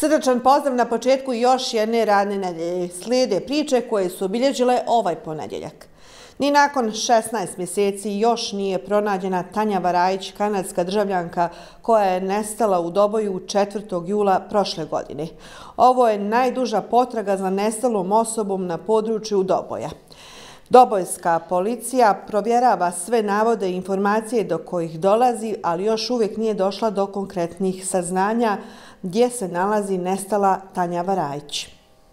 Srdačan pozdrav na početku još jedne radne nedelje. Slijede priče koje su obilježile ovaj ponedjeljak. Ni nakon 16 mjeseci još nije pronađena Tanja Varajić, kanadska državljanka koja je nestala u Doboju 4. jula prošle godine. Ovo je najduža potraga za nestalom osobom na području Doboja. Dobojska policija provjerava sve navode i informacije do kojih dolazi, ali još uvijek nije došla do konkretnih saznanja gdje se nalazi nestala Tanja Varajić.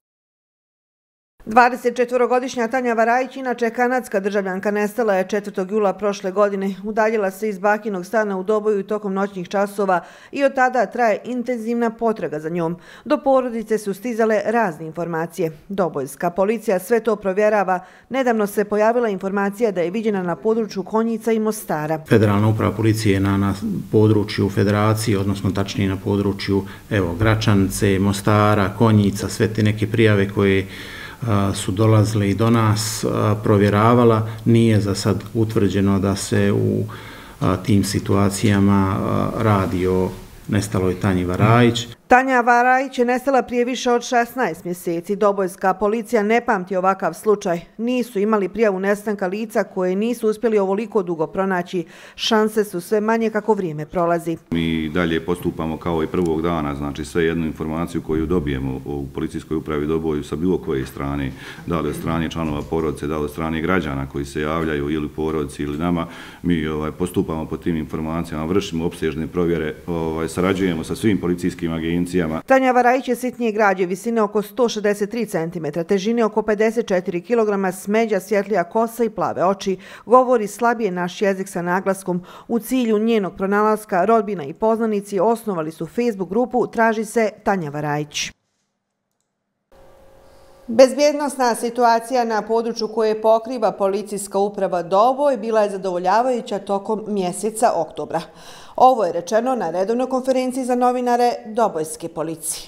24-godišnja Tanja Varajić, inače kanadska državljanka, nestala je 4. jula prošle godine. Udaljila se iz bakinog stana u Doboju tokom noćnih časova i od tada traje intenzivna potraga za njom. Do porodice su stizale razne informacije. Dobojska policija sve to provjerava. Nedavno se pojavila informacija da je viđena na području Konjica i Mostara. Federalna uprava policije je na području Federacije, odnosno tačnije na području Gračanice, Mostara, Konjica, sve te neke prijave koje su dolazile i do nas, provjeravala. Nije za sad utvrđeno da se u tim situacijama radi o nestaloj Tanji Varajić. Tanja Varajić je nestala prije više od 16 mjeseci. Dobojska policija ne pamti ovakav slučaj. Nisu imali prijavu nestanka lica koje nisu uspjeli ovoliko dugo pronaći. Šanse su sve manje kako vrijeme prolazi. Mi dalje postupamo kao i prvog dana, znači sve jednu informaciju koju dobijemo u policijskoj upravi Doboju sa bilo koje strane, da li od strane članova porodice, da li od strane građana koji se javljaju ili porodici ili nama, mi postupamo po tim informacijama, vršimo opsežne provjere, sarađujemo sa svim policijskim agencijama. Tanja Varajić je sitnije građe, visine oko 163 cm, težine oko 54 kg, smeđa, svjetlija kosa i plave oči. Govori slabije naš jezik sa naglaskom. U cilju njenog pronalaska rodbina i poznanici osnovali su Facebook grupu Traži se Tanja Varajić. Bezbjednosna situacija na području koje pokriva policijska uprava Doboj bila je zadovoljavajuća tokom mjeseca oktobra. Ovo je rečeno na redovnoj konferenciji za novinare Dobojske policije.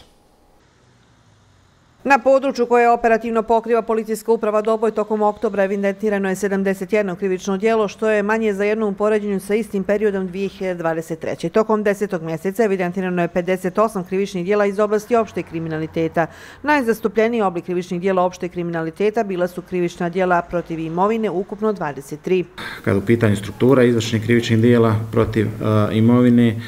Na području koje operativno pokriva policijska uprava Doboj tokom oktobra evidentirano je 71 krivično djelo, što je manje za jedno u poređenju sa istim periodom 2023. Tokom 10. mjeseca evidentirano je 58 krivičnih djela iz oblasti opšte kriminaliteta. Najzastupljeniji oblik krivičnih djela opšte kriminaliteta bila su krivična djela protiv imovine, ukupno 23. Kada u pitanju struktura izvršenih krivičnih djela protiv imovine,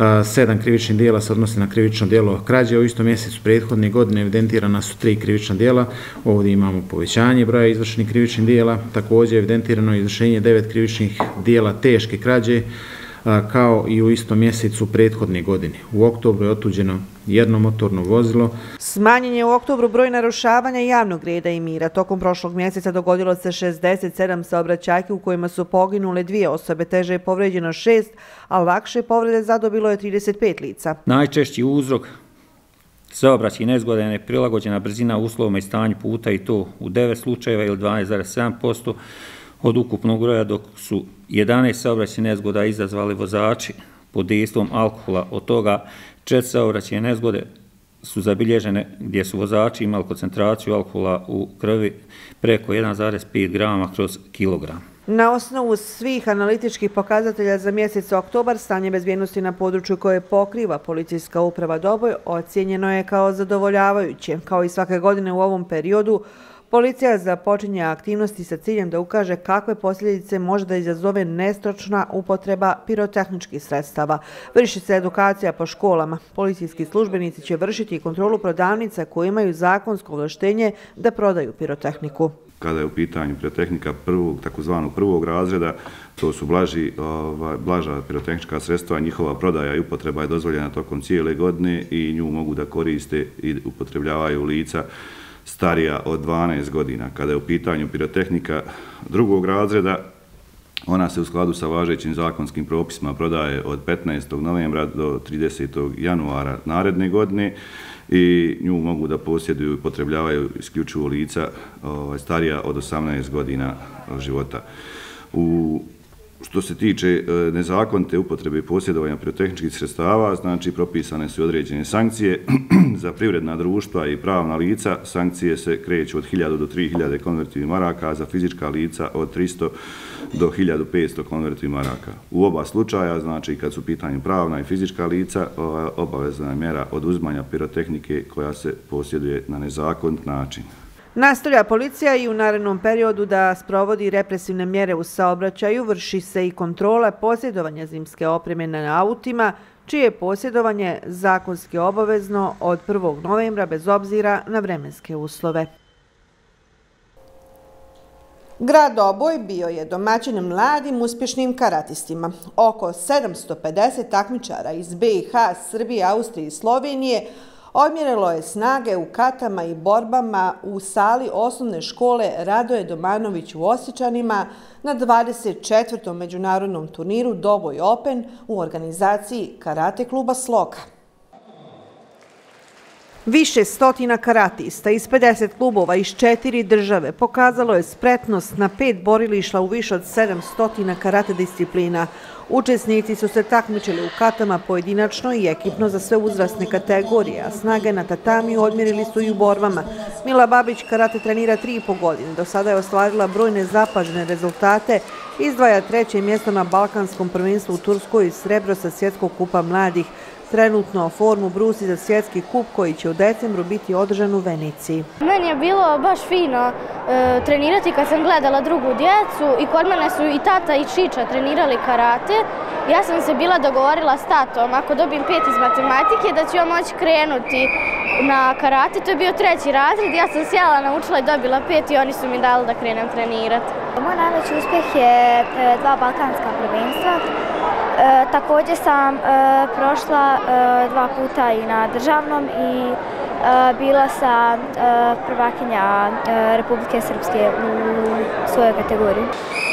7 krivičnih djela se odnosi na krivično djelo krađe. U istom mjesecu prethodne godine evidentirana su 3 krivična djela. Ovdje imamo povećanje broja izvršenih krivičnih djela. Također evidentirano je izvršenje 9 krivičnih djela teške krađe, kao i u istom mjesecu prethodne godine. U oktobru je otuđeno jedno motorno vozilo. Smanjen je u oktobru broj narušavanja javnog reda i mira. Tokom prošlog mjeseca dogodilo se 67 saobraćajki u kojima su poginule 2 osobe, teže je povređeno 6, a lakše povrede zadobilo je 35 lica. Najčešći uzrok saobraćajnih nezgoda je neprilagođena brzina uslovima i stanju puta, i to u 9 slučajeva ili 12,7% od ukupnog broja, dok su 11 saobraćajnih nezgoda izazvali vozači pod dejstvom alkohola. Od toga 4 saobraćajne nezgode su zabilježene gdje su vozači imali koncentraciju alkohola u krvi preko 1,5 grama kroz kilogram. Na osnovu svih analitičkih pokazatelja za mjesec oktobar, stanje bezbjednosti na području koje pokriva policijska uprava Doboj ocijenjeno je kao zadovoljavajuće. Kao i svake godine u ovom periodu, policija započinje aktivnosti sa ciljem da ukaže kakve posljedice može da izazove nestručna upotreba pirotehničkih sredstava. Vrši se edukacija po školama. Policijski službenici će vršiti kontrolu prodavnica koje imaju zakonsko ovlaštenje da prodaju pirotehniku. Kada je u pitanju pirotehnika takozvanog prvog razreda, to su blaža pirotehnička sredstva, njihova prodaja i upotreba je dozvoljena tokom cijele godine i nju mogu da koriste i upotrebljavaju lica starija od 12 godina. Kada je u pitanju pirotehnika drugog razreda, ona se u skladu sa važećim zakonskim propisima prodaje od 15. novembra do 30. januara naredne godine i nju mogu da posjeduju i upotrebljavaju isključivo lica starija od 18 godina života. Što se tiče nezakonite upotrebe i posjedovanja pirotehničkih sredstava, znači propisane su određene sankcije za privredna društva i pravna lica sankcije se kreću od 1000 do 3000 konvertivnih maraka, a za fizička lica od 300 do 1500 konvertivnih maraka. U oba slučaja, znači kad su u pitanju pravna i fizička lica, obavezna je mjera oduzimanja pirotehnike koja se posjeduje na nezakonit način. Nastavlja policija i u narednom periodu da sprovodi represivne mjere u saobraćaju, vrši se i kontrola posjedovanja zimske opreme na autima, čije je posjedovanje zakonski obavezno od 1. novembra bez obzira na vremenske uslove. Grad Doboj bio je domaćin mladim uspješnim karatistima. Oko 750 takmičara iz BiH, Srbije, Austrije i Slovenije odmjerilo je snage u katama i borbama u sali osnovne škole Radoje Domanović u Osječanima na 24. međunarodnom turniru Doboj Open u organizaciji karate kluba Sloga. Više stotina karatista iz 50 klubova iz 4 države pokazalo je spretnost na 5 borilišta u više od 700 karate disciplina. Učesnici su se takmičili u katama pojedinačno i ekipno za sve uzrasne kategorije, a snage na tatamiju odmjerili su i u borbama. Mila Babić karate trenira 3,5 godine. Do sada je ostvarila brojne zapažene rezultate, izdvaja 3. mjesto na Balkanskom prvenstvu u Turskoj i srebro sa svjetskog kupa mladih. Trenutno formu brusi za svjetski kup koji će u decembru biti održan u Veniciji. Meni je bilo baš fino trenirati kad sam gledala drugu djecu i kod mene su i tata i čiča trenirali karate. Ja sam se bila dogovorila s tatom, ako dobijem 5 iz matematike, da ću ja moći krenuti na karate. To je bio 3. razred, ja sam sjela, naučila i dobila 5 i oni su mi dali da krenem trenirati. Moj najveći uspjeh je 2 balkanska prvenstva. Također sam prošla 2 puta i na državnom i bila sam prvakinja Republike Srpske u svojoj kategoriji.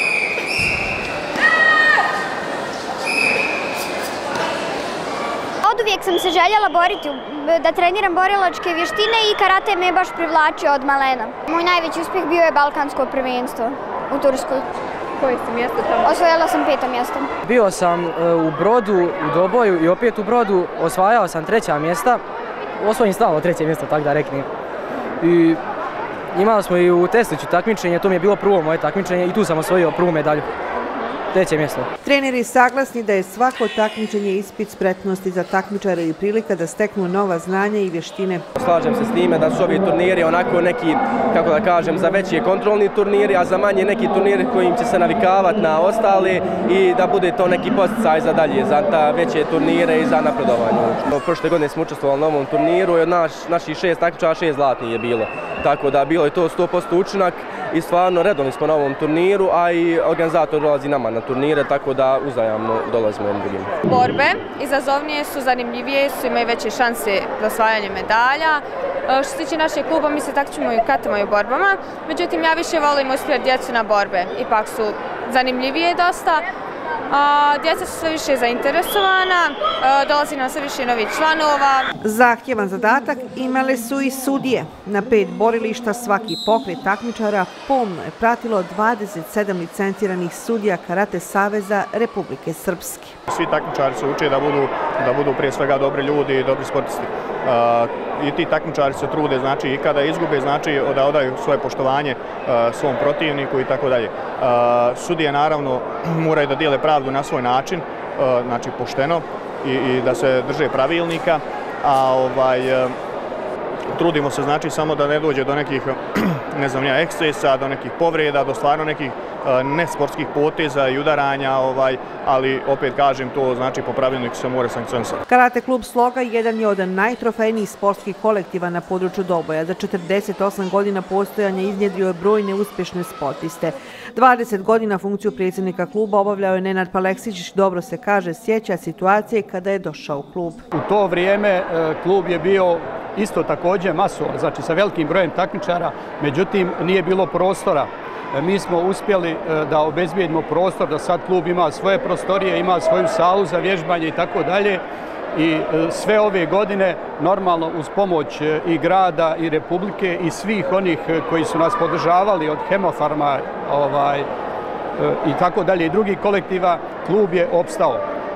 Oduvijek sam se željela boriti, da treniram borilačke vještine i karate me baš privlačio od malena. Moj najveći uspjeh bio je balkansko prvenstvo u Turskoj. Koje ste mjesto tamo? Osvojila sam 5. mjesto. Bio sam u Brodu, u Doboju i opet u Brodu. Osvajao sam 3. mjesta. Osvojim stalno 3. mjesto, tako da reknem. I imali smo i u Tesliću takmičenje, to mi je bilo prvo moje takmičenje i tu sam osvojio prvu medalju. 3. mjesto. Treneri saglasni da je svako takmičenje ispit spretnosti za takmičare i prilika da steknu nova znanja i vještine. Slažem se s time da su ovi turniri onako neki, kako da kažem, za veći kontrolni turniri, a za manje neki turniri kojim će se navikavati na ostale i da bude to neki posticaj za dalje, za ta veće turnire i za napredovanje. Prošle godine smo učestvovali na ovom turniru i od naših 6 takmičara 6 zlatnih je bilo. Tako da bilo je to 100% učinak i stvarno redovni smo na ovom turniru, a i organizator dolazi nama na turnire, tako da uzajamno dolazimo jednim drugim. Borbe izazovnije su, zanimljivije su, imaju veće šanse za osvajanje medalja. Što se tiče našeg kluba, mi se takmičimo i u katama i u borbama, međutim ja više volim usmjeriti djecu na borbe, ipak su zanimljivije dosta. Djeca su sve više zainteresovana, dolazi nam sve više novih članova. Zahtjevan zadatak imale su i sudije. Na 5 borilišta svaki pokret takmičara pomno je pratilo 27 licenciranih sudija Karate Saveza Republike Srpske. Svi takmičari se uče da budu prije svega dobri ljudi i dobri sportisti. I ti takmičari se trude, znači i kada izgube, znači da odaju svoje poštovanje svom protivniku i tako dalje. Sudije naravno moraju da dijele pravdu na svoj način, znači pošteno i da se drže pravilnika, a trudimo se znači samo da ne dođe do nekih ekscesa, do nekih povreda, do stvarno nekih nesportskih poteza i udaranja, ali opet kažem to znači po pravilniku se mora sankcionisati. Karate klub Sloga jedan je od najtrofejnijih sportskih kolektiva na području Doboja. Za 48 godina postojanja iznjedrio je brojne uspješne sportiste. 20 godina funkciju predsjednika kluba obavljao je Nenad Paleksić, dobro se kaže, sjeća situacije kada je došao u klub. U to vrijeme klub je bio isto također masov, znači sa velikim brojem takmičara, međutim nije bilo prostora. Mi smo uspjeli da obezbijedimo prostor, da sad klub ima svoje prostorije, ima svoju salu za vježbanje i tako dalje. I sve ove godine, normalno uz pomoć i grada i Republike i svih onih koji su nas podržavali od Hemofarma i tako dalje i drugih kolektiva, klub je opstao.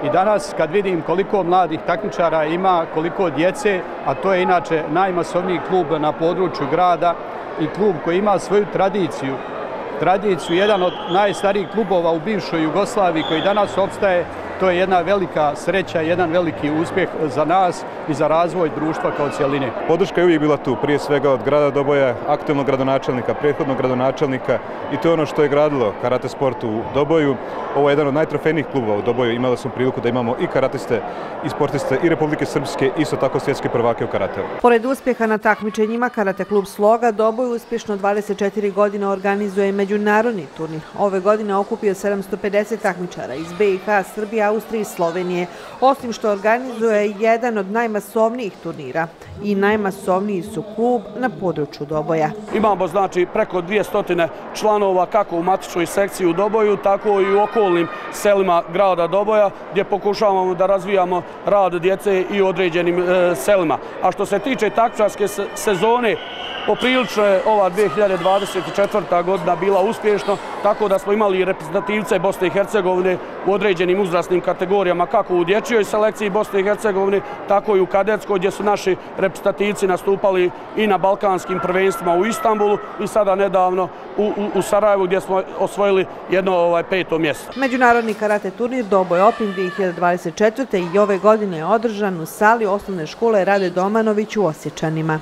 I danas kad vidim koliko mladih takmičara ima, koliko djece, a to je inače najmasovniji klub na području grada i klub koji ima svoju tradiciju, jedan od najstarijih klubova u bivšoj Jugoslaviji koji danas opstaje, to je jedna velika sreća, jedan veliki uspjeh za nas i za razvoj društva kao cijeline. Podrška je uvijek bila tu, prije svega od grada Doboja, aktualnog gradonačelnika, prethodnog gradonačelnika i to je ono što je gradilo karate sport u Doboju. Ovo je jedan od najtrofejnijih klubova u Doboju. Imali smo priliku da imamo i karatiste i sportiste i Republike Srpske, isto tako svjetske prvake u karateu. Pored uspjeha na takmičenjima, Karate klub Sloga Doboj uspješno 24 godine organizuje međunarodni turnir. Ove godine okupio 750 takmičara iz BiH, Srbije, Austrije i Slovenije, osim što organizuje jedan od najmasovnijih turnira i najmasovniji su klub na području Doboja. Imamo znači preko 200 članova kako u matičnoj sekciji u Doboju, tako i u okolnim selima grada Doboja gdje pokušavamo da razvijamo rad djece i u određenim selima. A što se tiče takmičarske sezone, poprilično je ova 2024. godina bila uspješna, tako da smo imali reprezentativce Bosne i Hercegovine u određenim uzrasnim kategorijama, kako u dječjoj selekciji Bosne i Hercegovine, tako i u kadetskoj, gdje su naši reprezentativci nastupali i na balkanskim prvenstvima u Istanbulu i sada nedavno u Sarajevu, gdje smo osvojili jedno 5. mjesto. Međunarodni karate turnir Doboj Open 2024. i ove godine je održan u sali osnovne škole Rade Domanović u Osječanima.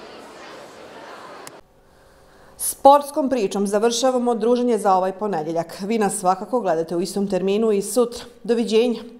Sportskom pričom završavamo druženje za ovaj ponedjeljak. Vi nas svakako gledate u istom terminu i sutra. Doviđenja!